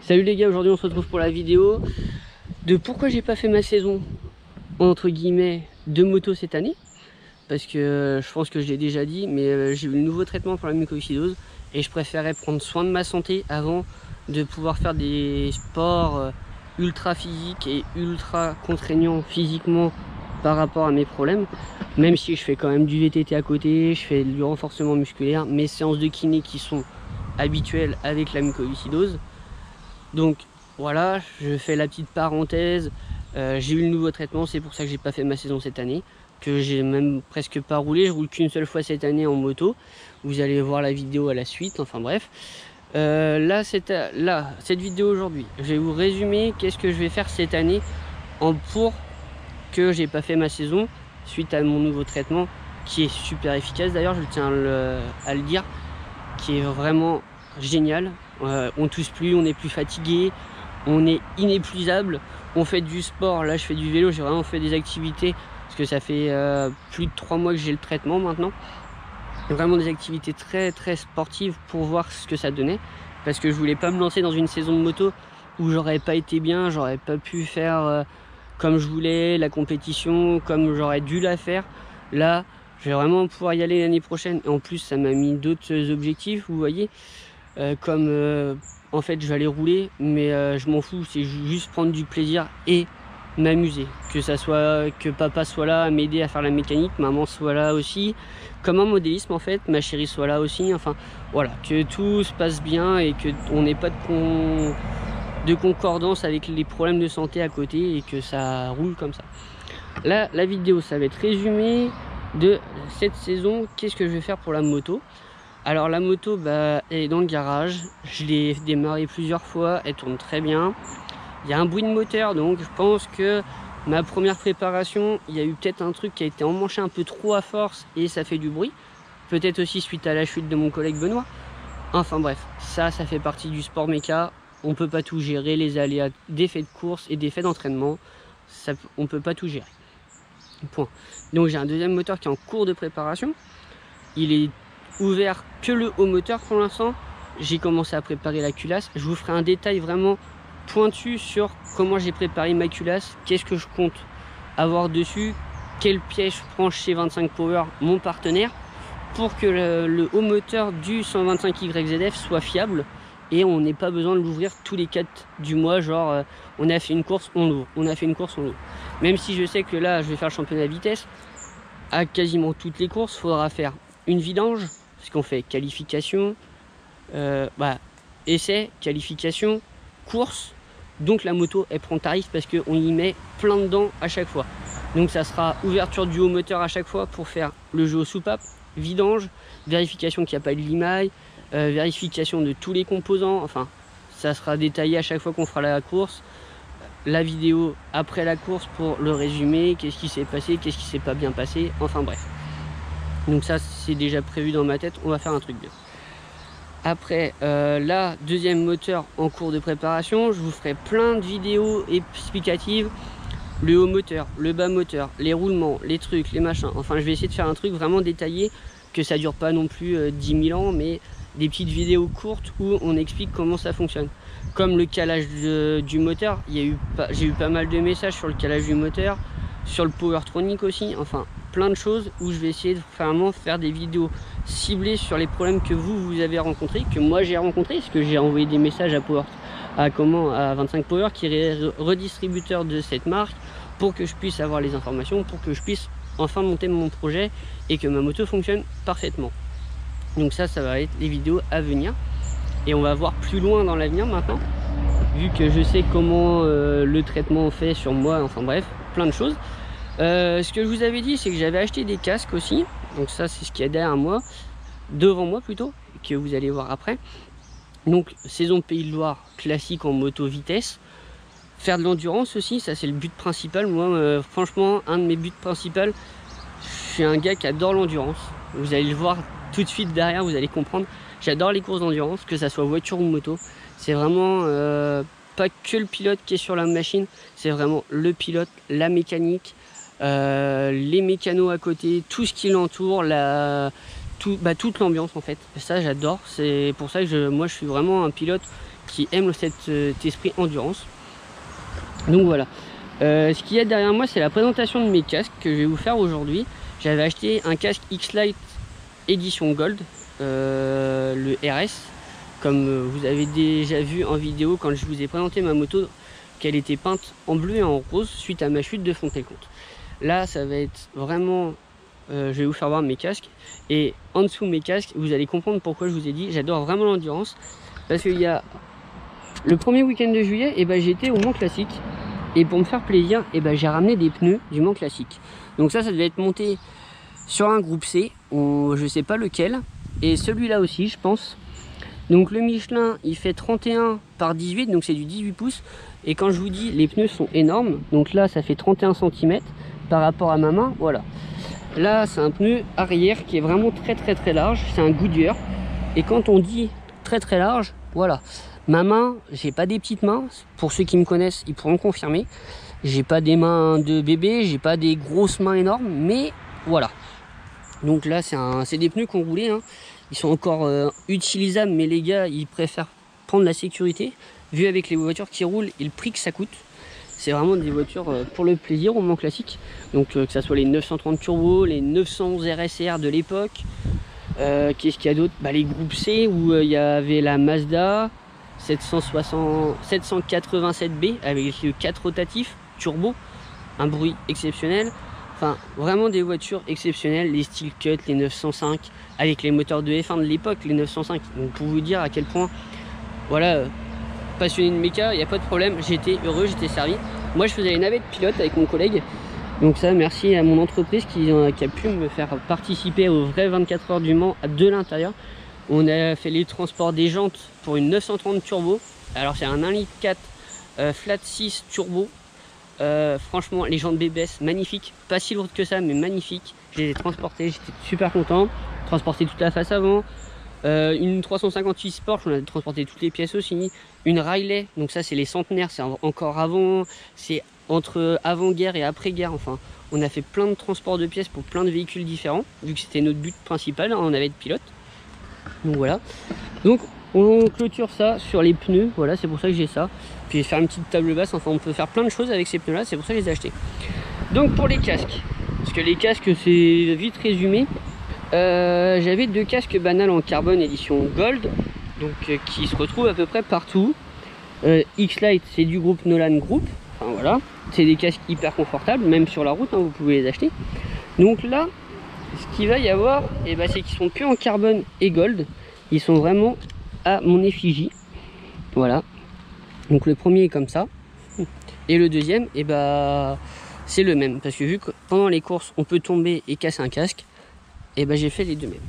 Salut les gars, aujourd'hui on se retrouve pour la vidéo de pourquoi j'ai pas fait ma saison entre guillemets de moto cette année. Parce que je pense que je l'ai déjà dit, mais j'ai eu le nouveau traitement pour la mucoviscidose et je préférais prendre soin de ma santé avant de pouvoir faire des sports ultra physiques et ultra contraignants physiquement par rapport à mes problèmes. Même si je fais quand même du VTT à côté, je fais du renforcement musculaire, mes séances de kiné qui sont habituelles avec la mucoviscidose. Donc voilà, je fais la petite parenthèse, j'ai eu le nouveau traitement, c'est pour ça que j'ai pas fait ma saison cette année, que j'ai même presque pas roulé, je roule qu'une seule fois cette année en moto, vous allez voir la vidéo à la suite, enfin bref. Cette vidéo aujourd'hui, je vais vous résumer qu'est-ce que je vais faire cette année pour que j'ai pas fait ma saison suite à mon nouveau traitement qui est super efficace d'ailleurs, je tiens à le dire, qui est vraiment génial. On tousse plus, on est plus fatigué, on est inépuisable, on fait du sport, là je fais du vélo, j'ai vraiment fait des activités parce que ça fait plus de 3 mois que j'ai le traitement maintenant. Vraiment des activités très sportives pour voir ce que ça donnait, parce que je voulais pas me lancer dans une saison de moto où j'aurais pas été bien, j'aurais pas pu faire comme je voulais la compétition, comme j'aurais dû la faire. Là je vais vraiment pouvoir y aller l'année prochaine, et en plus ça m'a mis d'autres objectifs, vous voyez, en fait je vais aller rouler, mais je m'en fous, c'est juste prendre du plaisir et m'amuser, que ça soit que papa soit là à m'aider à faire la mécanique, maman soit là aussi, comme un modélisme en fait, ma chérie soit là aussi, enfin voilà, que tout se passe bien et que on n'ait pas de concordance avec les problèmes de santé à côté et que ça roule comme ça. Là la vidéo ça va être résumé de cette saison, qu'est-ce que je vais faire pour la moto. Alors la moto elle est dans le garage, je l'ai démarré plusieurs fois, elle tourne très bien. Il y a un bruit de moteur, donc je pense que ma première préparation, il y a eu peut-être un truc qui a été emmanché un peu trop à force et ça fait du bruit. Peut-être aussi suite à la chute de mon collègue Benoît. Enfin bref, ça fait partie du sport méca. On peut pas tout gérer, les aléas des faits de course et des faits d'entraînement, on peut pas tout gérer. Point. Donc j'ai un deuxième moteur qui est en cours de préparation. Il est ouvert que le haut moteur pour l'instant. J'ai commencé à préparer la culasse. Je vous ferai un détail vraiment pointu sur comment j'ai préparé ma culasse, qu'est-ce que je compte avoir dessus, quel piège je prends chez 25 Power, mon partenaire, pour que le haut moteur du 125YZF soit fiable et on n'ait pas besoin de l'ouvrir tous les 4 du mois, genre on a fait une course, on l'ouvre, on a fait une course, on l'ouvre. Même si je sais que là je vais faire le championnat de vitesse, à quasiment toutes les courses, il faudra faire une vidange, parce qu'on fait qualification, essai, qualification, course. Donc la moto elle prend tarif parce qu'on y met plein dedans à chaque fois. Donc ça sera ouverture du haut moteur à chaque fois pour faire le jeu aux soupapes, vidange, vérification qu'il n'y a pas de limaille, vérification de tous les composants. Enfin ça sera détaillé à chaque fois qu'on fera la course. La vidéo après la course pour le résumé, qu'est-ce qui s'est passé, qu'est-ce qui s'est pas bien passé, enfin bref. Donc ça c'est déjà prévu dans ma tête, on va faire un truc bien. Après là, deuxième moteur en cours de préparation, je vous ferai plein de vidéos explicatives, le haut moteur, le bas moteur, les roulements, les trucs, les machins. Enfin je vais essayer de faire un truc vraiment détaillé, que ça dure pas non plus 10 000 ans, mais des petites vidéos courtes où on explique comment ça fonctionne. Comme le calage du moteur, j'ai eu pas mal de messages sur le calage du moteur, sur le Powertronic aussi, enfin plein de choses où je vais essayer de vraiment faire des vidéos ciblées sur les problèmes que vous avez rencontrés, que moi j'ai rencontrés, parce que j'ai envoyé des messages à 25 Power qui est redistributeur de cette marque, pour que je puisse avoir les informations, pour que je puisse enfin monter mon projet et que ma moto fonctionne parfaitement. Donc ça va être les vidéos à venir et on va voir plus loin dans l'avenir maintenant, vu que je sais comment le traitement fait sur moi, enfin bref, plein de choses. Ce que je vous avais dit, c'est que j'avais acheté des casques aussi, donc ça c'est ce qu'il y a derrière moi, devant moi plutôt, que vous allez voir après. Donc saison Pays de Loire classique en moto vitesse, faire de l'endurance aussi, ça c'est le but principal. Moi franchement, un de mes buts principaux, je suis un gars qui adore l'endurance, vous allez le voir tout de suite derrière, vous allez comprendre. J'adore les courses d'endurance, que ça soit voiture ou moto, c'est vraiment pas que le pilote qui est sur la machine, c'est vraiment le pilote, la mécanique, les mécanos à côté, tout ce qui l'entoure, toute l'ambiance en fait. Ça j'adore, c'est pour ça que moi je suis vraiment un pilote qui aiment cet esprit endurance. Donc voilà. Ce qu'il y a derrière moi, c'est la présentation de mes casques que je vais vous faire aujourd'hui. J'avais acheté un casque X-Lite édition Gold, le RS, comme vous avez déjà vu en vidéo quand je vous ai présenté ma moto, qu'elle était peinte en bleu et en rose suite à ma chute de Fontenay-le-Comte. Là, ça va être vraiment... je vais vous faire voir mes casques, et en dessous de mes casques, vous allez comprendre pourquoi je vous ai dit j'adore vraiment l'endurance, parce qu'il y a le premier week-end de juillet, et ben j'étais au Mont Classique, et pour me faire plaisir, et ben j'ai ramené des pneus du Mont Classique. Donc ça devait être monté sur un groupe C, je sais pas lequel, et celui-là aussi je pense. Donc le Michelin il fait 31 par 18, donc c'est du 18 pouces, et quand je vous dis les pneus sont énormes, donc là ça fait 31 cm par rapport à ma main, voilà. Là c'est un pneu arrière qui est vraiment très large, c'est un Goodyear, et quand on dit très large, voilà. Ma main, j'ai pas des petites mains, pour ceux qui me connaissent ils pourront confirmer, j'ai pas des mains de bébé, j'ai pas des grosses mains énormes, mais voilà. Donc là c'est des pneus qu'on roulait, hein. Ils sont encore utilisables, mais les gars ils préfèrent prendre la sécurité, vu avec les voitures qui roulent et le prix que ça coûte. C'est vraiment des voitures pour le plaisir au Mans Classique. Donc que ça soit les 930 turbo, les 911 RSR de l'époque. Qu'est-ce qu'il y a d'autre? Les groupes C, où il y avait la Mazda 787B avec le 4 rotatifs turbo, un bruit exceptionnel. Enfin, vraiment des voitures exceptionnelles, les Steel Cut, les 905, avec les moteurs de F1 de l'époque, les 905. Donc pour vous dire à quel point, voilà, passionné de méca, il n'y a pas de problème, j'étais heureux, j'étais servi. Moi je faisais les navettes pilote avec mon collègue, donc ça merci à mon entreprise qui a pu me faire participer au vrai 24 heures du Mans de l'intérieur. On a fait les transports des jantes pour une 930 turbo, alors c'est un 1,4 litre flat 6 turbo. Franchement les jantes BBS magnifiques, pas si lourdes que ça mais magnifiques. Je les ai transportées, j'étais super content. Transporté toute la face avant, une 358 Sport, on a transporté toutes les pièces aussi. Une Riley, donc ça c'est les centenaires, c'est encore avant, c'est entre avant-guerre et après-guerre. Enfin on a fait plein de transports de pièces pour plein de véhicules différents, vu que c'était notre but principal, hein, on avait de pilote. Donc voilà, donc on clôture ça sur les pneus, voilà, c'est pour ça que j'ai ça. Puis faire une petite table basse, enfin on peut faire plein de choses avec ces pneus là, c'est pour ça que je les ai achetés. Donc pour les casques, parce que les casques c'est vite résumé, j'avais deux casques banals en carbone édition Gold, donc qui se retrouvent à peu près partout. X-Lite c'est du groupe Nolan Group, enfin voilà, c'est des casques hyper confortables, même sur la route, hein, vous pouvez les acheter. Donc là, ce qu'il va y avoir, c'est qu'ils sont que en carbone et gold, ils sont vraiment à mon effigie, voilà. Donc le premier est comme ça, et le deuxième, c'est le même, parce que vu que pendant les courses on peut tomber et casser un casque, j'ai fait les deux mêmes.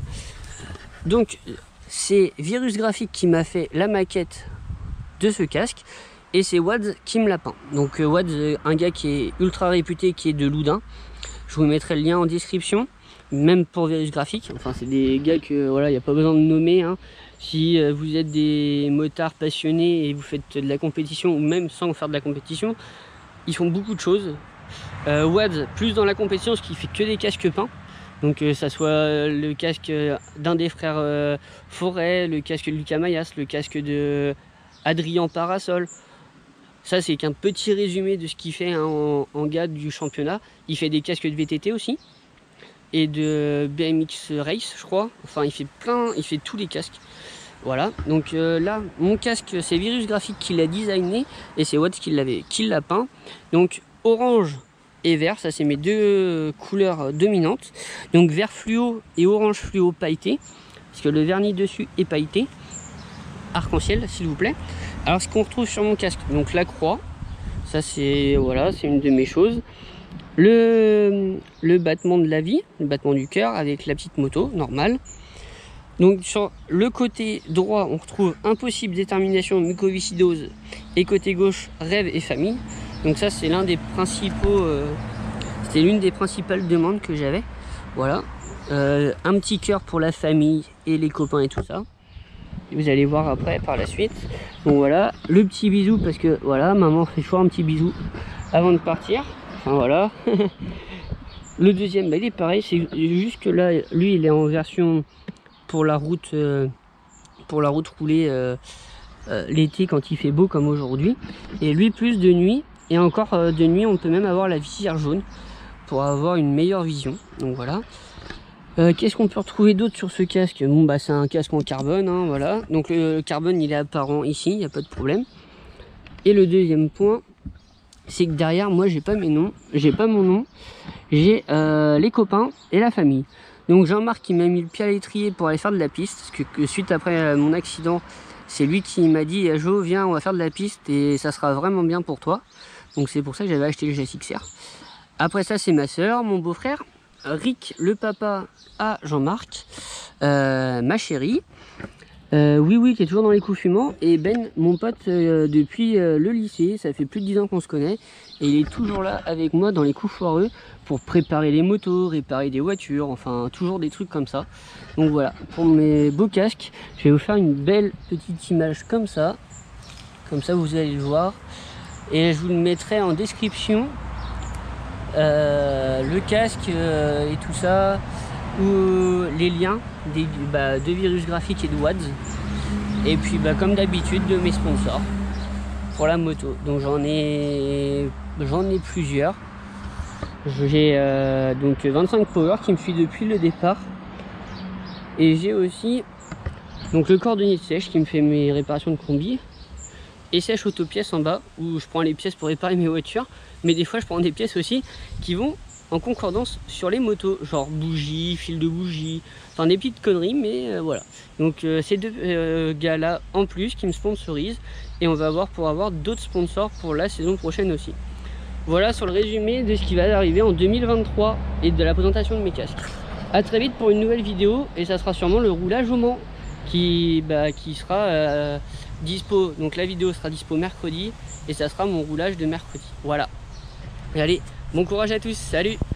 Donc c'est Virus Graphique qui m'a fait la maquette de ce casque, et c'est Wads qui me l'a peint. Donc Wads, un gars qui est ultra réputé, qui est de Loudun, je vous mettrai le lien en description, même pour Virus Graphique. Enfin c'est des gars que voilà, il n'y a pas besoin de nommer, hein. Si vous êtes des motards passionnés et vous faites de la compétition, ou même sans faire de la compétition, ils font beaucoup de choses. Wads plus dans la compétition, parce qu'il fait que des casques peints. Donc ça soit le casque d'un des frères Forêt, le casque de Lucas Mayas, le casque de Adrien Parasol. Ça c'est qu'un petit résumé de ce qu'il fait, hein, en gars du championnat. Il fait des casques de VTT aussi, et de BMX Race je crois. Enfin il fait tous les casques. Voilà, donc là mon casque c'est Virus Graphique qui l'a designé, et c'est Wads qui l'a peint. Donc orange et vert, ça c'est mes deux couleurs dominantes. Donc vert fluo et orange fluo pailleté, parce que le vernis dessus est pailleté, arc-en-ciel s'il vous plaît. Alors ce qu'on retrouve sur mon casque, donc la croix, ça c'est voilà, c'est une de mes choses. Le battement de la vie, le battement du cœur avec la petite moto normale. Donc sur le côté droit on retrouve impossible, détermination, mucoviscidose, et côté gauche rêve et famille. Donc ça c'est l'un des principaux, c'était l'une des principales demandes que j'avais. Voilà, un petit cœur pour la famille et les copains et tout ça. Et vous allez voir après par la suite. Donc voilà, le petit bisou, parce que voilà, maman fait toujours un petit bisou avant de partir. Enfin voilà. Le deuxième, il est pareil, c'est juste que là, lui il est en version pour la route roulée l'été quand il fait beau comme aujourd'hui. Et lui plus de nuit. Et encore de nuit on peut même avoir la visière jaune pour avoir une meilleure vision. Donc voilà. Qu'est-ce qu'on peut retrouver d'autre sur ce casque? Bon bah c'est un casque en carbone, hein, voilà. Donc le carbone il est apparent ici, il n'y a pas de problème. Et le deuxième point, c'est que derrière moi j'ai pas mes noms, j'ai pas mon nom, j'ai les copains et la famille. Donc Jean-Marc qui m'a mis le pied à l'étrier pour aller faire de la piste, parce que suite après mon accident, c'est lui qui m'a dit Jo viens on va faire de la piste et ça sera vraiment bien pour toi. Donc c'est pour ça que j'avais acheté le GSX-R. Après ça c'est ma soeur, mon beau-frère, Rick le papa à Jean-Marc, ma chérie, oui qui est toujours dans les coups fumants, et Ben mon pote depuis le lycée, ça fait plus de 10 ans qu'on se connaît et il est toujours là avec moi dans les coups foireux pour préparer les motos, réparer des voitures, enfin toujours des trucs comme ça. Donc voilà, pour mes beaux casques, je vais vous faire une belle petite image comme ça vous allez le voir et je vous le mettrai en description, le casque et tout ça, ou les liens de Virus Graphique et de Wads, et puis comme d'habitude de mes sponsors pour la moto. Donc j'en ai plusieurs. J'ai donc 25 Power qui me suit depuis le départ, et j'ai aussi donc le cordonnier de sèche qui me fait mes réparations de combi, et sèche autopièces en bas où je prends les pièces pour réparer mes voitures, mais des fois je prends des pièces aussi qui vont en concordance sur les motos, genre bougies, fil de bougie, enfin des petites conneries, mais voilà. Donc ces deux gars là en plus qui me sponsorisent, et on va voir pour avoir d'autres sponsors pour la saison prochaine aussi. Voilà sur le résumé de ce qui va arriver en 2023 et de la présentation de mes casques. A très vite pour une nouvelle vidéo, et ça sera sûrement le roulage au Mans qui sera dispo. Donc la vidéo sera dispo mercredi et ça sera mon roulage de mercredi. Voilà. Et allez, bon courage à tous, salut!